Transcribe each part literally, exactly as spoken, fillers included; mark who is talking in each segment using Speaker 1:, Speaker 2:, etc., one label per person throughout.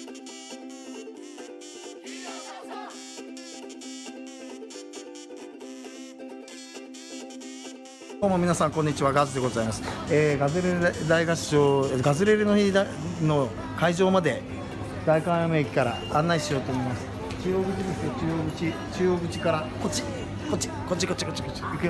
Speaker 1: どうも皆さんこんにちは、ガズでございます。えー、ガズレレ大合唱ガズレレの日の会場まで代官山駅から案内しようと思います。中央口ですよ、中央口中央口からこっちこっちこっちこっちこっちこっち行くよ。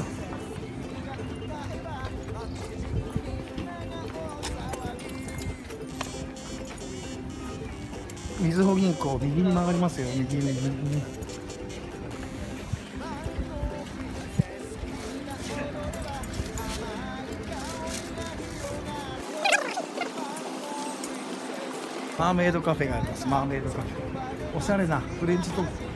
Speaker 1: みずほ銀行右に曲がりますよ、右に右に。マーメイドカフェがあります。マーメイドカフェ、おしゃれなフレンチトースト。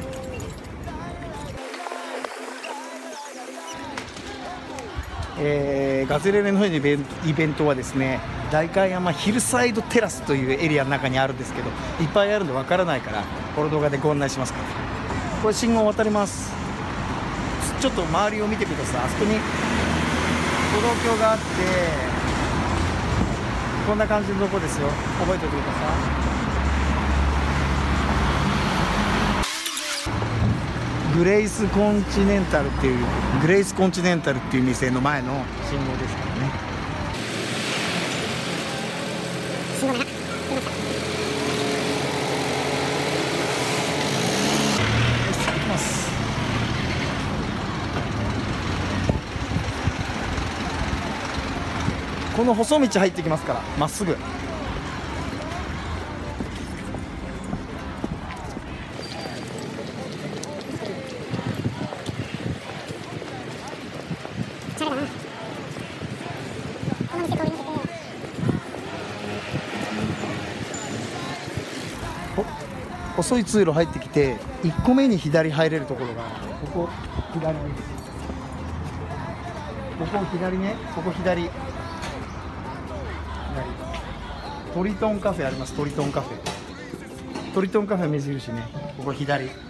Speaker 1: えー、ガズレレのイベント、イベントはですね、代官山ヒルサイドテラスというエリアの中にあるんですけど、いっぱいあるんでわからないからこの動画でご案内しますから。これ信号を渡ります。ちょっと周りを見てください。あそこに歩道橋があって、こんな感じのとこですよ。覚えておいてください。グレイスコンチネンタルっていうグレイスコンチネンタルっていう店の前の信号ですからね。信号だな。行きます。この細道入ってきますから、まっすぐ。細い通路入ってきていっこめに左入れるところがある。ここ左です。ここ左ね、ここ左左トリトンカフェあります。トリトンカフェトリトンカフェ目印ね。ここ左で、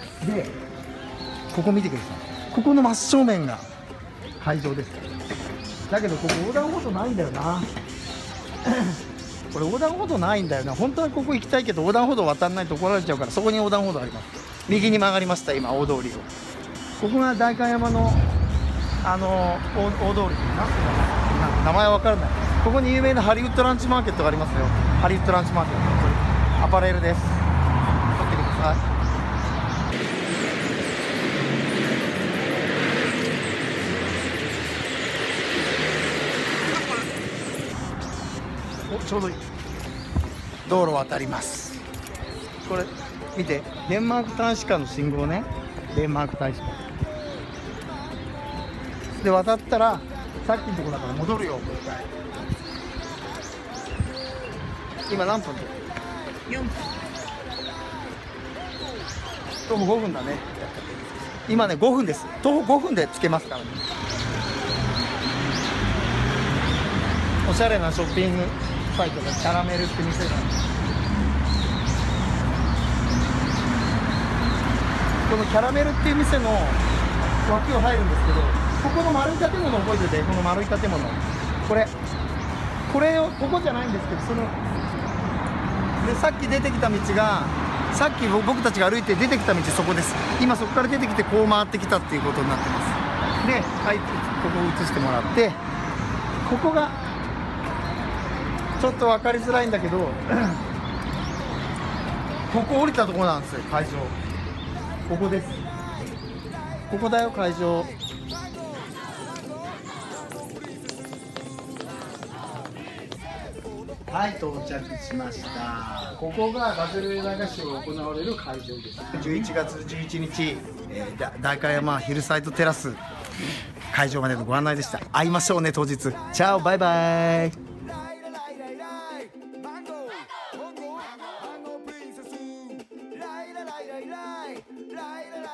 Speaker 1: ここ見てください。ここの真正面が会場です。だけどここ横断歩道ないんだよなこれ横断歩道ないんだよな。本当はここ行きたいけど横断歩道渡らないと怒られちゃうから、そこに横断歩道あります。右に曲がりました。今大通りを。ここが代官山のあの大, 大通り、なんていうのかな、名前は分からない。ここに有名なハリウッドランチマーケットがありますよ。ハリウッドランチマーケット、アパレルです。撮ってください。ちょうどいい。道路を渡ります。これ見て、デンマーク大使館の信号ね。デンマーク大使館で渡ったらさっきのところだから戻るよ。もう一回。今何分でよんぷん。徒歩ごふんだね。今ねごふんです。徒歩ごふんで着けますからね。おしゃれなショッピングサイトがキャラメルって店なんです。このキャラメルっていう店の脇を入るんですけど、ここの丸い建物覚えてて、この丸い建物、これこれをここじゃないんですけど、そのでさっき出てきた道が、さっき僕たちが歩いて出てきた道、そこです。今そこから出てきてこう回ってきたっていうことになってます。で、はい、ここを映してもらって、ここがちょっと分かりづらいんだけどここ降りたところなんですよ、会場。ここです。ここだよ、会場。はい、到着しました。ここがガズレレ大合唱が行われる会場です。じゅういちがつじゅういちにち、えー、代官山ヒルサイドテラス会場までのご案内でした。会いましょうね、当日。チャオ、バイバイ。ライラライライライライラ